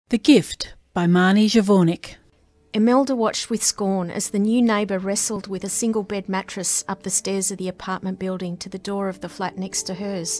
The Gift by Marny Javornik. Imelda watched with scorn as the new neighbour wrestled with a single-bed mattress up the stairs of the apartment building to the door of the flat next to hers.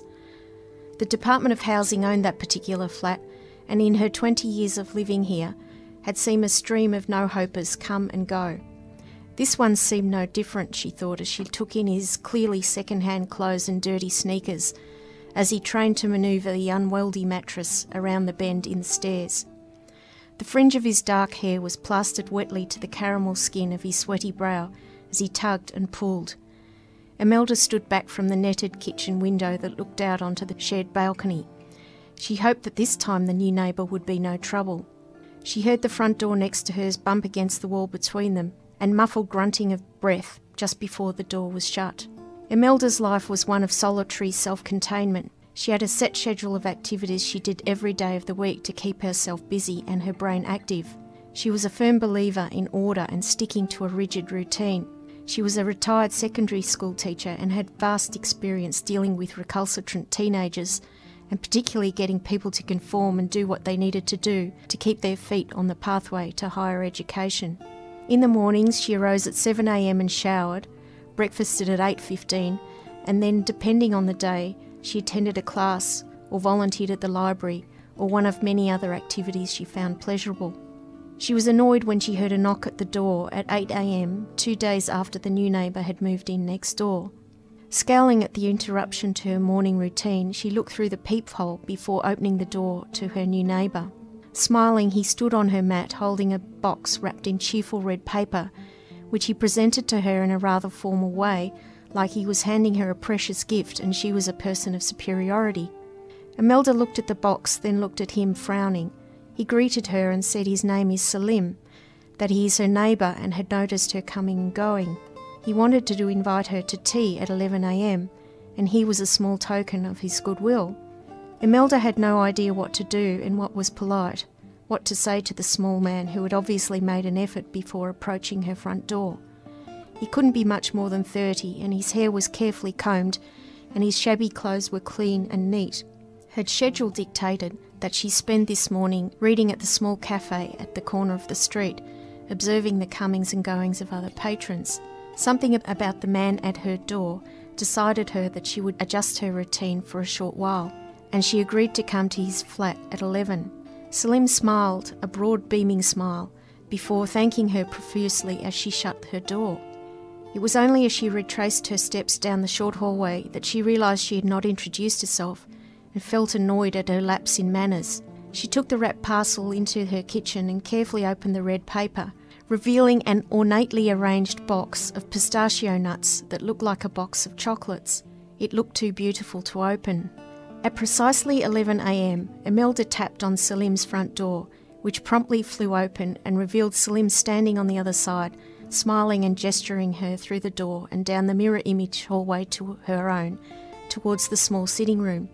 The Department of Housing owned that particular flat, and in her 20 years of living here, had seen a stream of no-hopers come and go. This one seemed no different, she thought, as she took in his clearly second-hand clothes and dirty sneakers, as he trained to manoeuvre the unwieldy mattress around the bend in the stairs. The fringe of his dark hair was plastered wetly to the caramel skin of his sweaty brow as he tugged and pulled. Imelda stood back from the netted kitchen window that looked out onto the shared balcony. She hoped that this time the new neighbour would be no trouble. She heard the front door next to hers bump against the wall between them, and muffled grunting of breath just before the door was shut. Imelda's life was one of solitary self-containment. She had a set schedule of activities she did every day of the week to keep herself busy and her brain active. She was a firm believer in order and sticking to a rigid routine. She was a retired secondary school teacher and had vast experience dealing with recalcitrant teenagers, and particularly getting people to conform and do what they needed to do to keep their feet on the pathway to higher education. In the mornings she arose at 7 a.m. and showered, breakfasted at 8:15, and then, depending on the day, she attended a class or volunteered at the library or one of many other activities she found pleasurable. She was annoyed when she heard a knock at the door at 8 a.m, 2 days after the new neighbour had moved in next door. Scowling at the interruption to her morning routine, she looked through the peephole before opening the door to her new neighbour. Smiling, he stood on her mat holding a box wrapped in cheerful red paper, which he presented to her in a rather formal way, like he was handing her a precious gift and she was a person of superiority. Imelda looked at the box, then looked at him, frowning. He greeted her and said his name is Salim, that he is her neighbour and had noticed her coming and going. He wanted to invite her to tea at 11 a.m, and he was a small token of his goodwill. Imelda had no idea what to do and what was polite, what to say to the small man who had obviously made an effort before approaching her front door. He couldn't be much more than 30, and his hair was carefully combed, and his shabby clothes were clean and neat. Her schedule dictated that she spend this morning reading at the small cafe at the corner of the street, observing the comings and goings of other patrons. Something about the man at her door decided her that she would adjust her routine for a short while, and she agreed to come to his flat at 11. Salim smiled, a broad beaming smile, before thanking her profusely as she shut her door. It was only as she retraced her steps down the short hallway that she realised she had not introduced herself and felt annoyed at her lapse in manners. She took the wrapped parcel into her kitchen and carefully opened the red paper, revealing an ornately arranged box of pistachio nuts that looked like a box of chocolates. It looked too beautiful to open. At precisely 11 a.m, Imelda tapped on Salim's front door, which promptly flew open and revealed Salim standing on the other side, smiling and gesturing her through the door and down the mirror image hallway to her own, towards the small sitting room.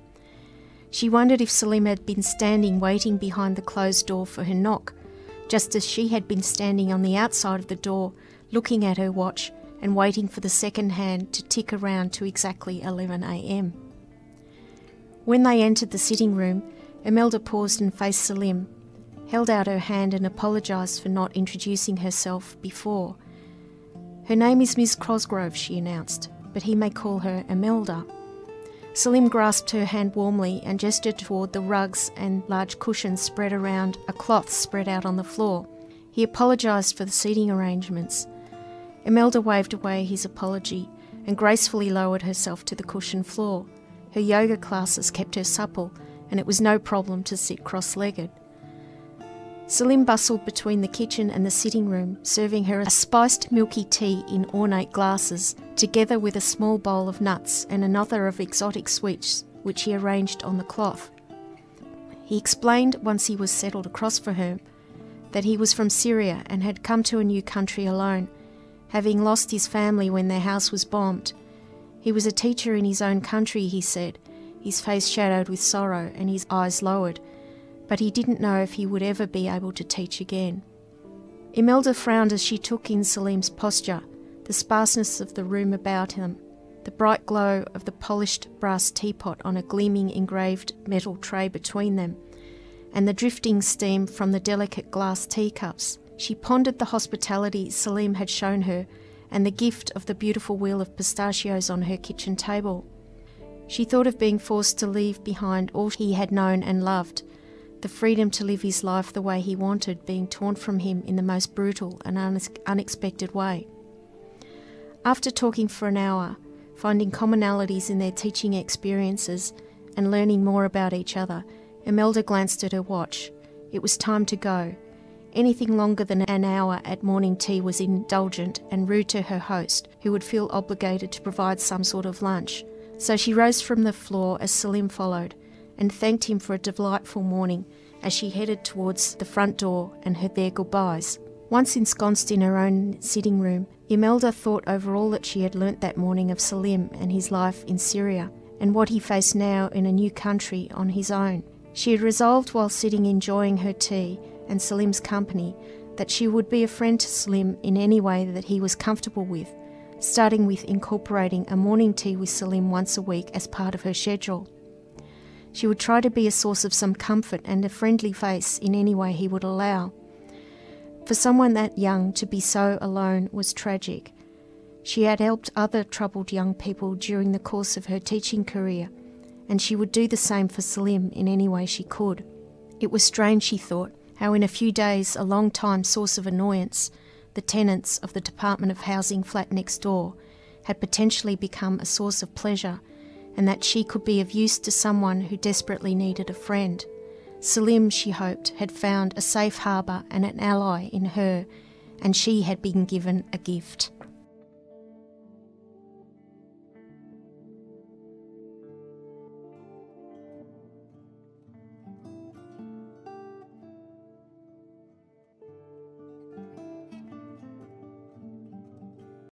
She wondered if Salim had been standing waiting behind the closed door for her knock, just as she had been standing on the outside of the door, looking at her watch and waiting for the second hand to tick around to exactly 11 a.m. When they entered the sitting room, Imelda paused and faced Salim, held out her hand and apologised for not introducing herself before. Her name is Miss Cosgrove, she announced, but he may call her Imelda. Salim grasped her hand warmly and gestured toward the rugs and large cushions spread around a cloth spread out on the floor. He apologised for the seating arrangements. Imelda waved away his apology and gracefully lowered herself to the cushioned floor. Her yoga classes kept her supple, and it was no problem to sit cross-legged. Salim bustled between the kitchen and the sitting room, serving her a spiced milky tea in ornate glasses, together with a small bowl of nuts and another of exotic sweets, which he arranged on the cloth. He explained, once he was settled across for her, that he was from Syria and had come to a new country alone, having lost his family when their house was bombed. He was a teacher in his own country, he said, his face shadowed with sorrow and his eyes lowered, but he didn't know if he would ever be able to teach again. Imelda frowned as she took in Salim's posture, the sparseness of the room about him, the bright glow of the polished brass teapot on a gleaming engraved metal tray between them, and the drifting steam from the delicate glass teacups. She pondered the hospitality Salim had shown her and the gift of the beautiful wheel of pistachios on her kitchen table. She thought of being forced to leave behind all he had known and loved, the freedom to live his life the way he wanted being torn from him in the most brutal and unexpected way. After talking for an hour, finding commonalities in their teaching experiences and learning more about each other, Imelda glanced at her watch. It was time to go. Anything longer than an hour at morning tea was indulgent and rude to her host, who would feel obligated to provide some sort of lunch. So she rose from the floor as Salim followed, and thanked him for a delightful morning as she headed towards the front door and heard their goodbyes. Once ensconced in her own sitting room, Imelda thought over all that she had learnt that morning of Salim and his life in Syria, and what he faced now in a new country on his own. She had resolved while sitting enjoying her tea and Salim's company that she would be a friend to Salim in any way that he was comfortable with, starting with incorporating a morning tea with Salim once a week as part of her schedule. She would try to be a source of some comfort and a friendly face in any way he would allow. For someone that young to be so alone was tragic. She had helped other troubled young people during the course of her teaching career, and she would do the same for Salim in any way she could. It was strange, she thought, how in a few days a long-time source of annoyance, the tenants of the Department of Housing flat next door, had potentially become a source of pleasure, and that she could be of use to someone who desperately needed a friend. Salim, she hoped, had found a safe harbour and an ally in her, and she had been given a gift.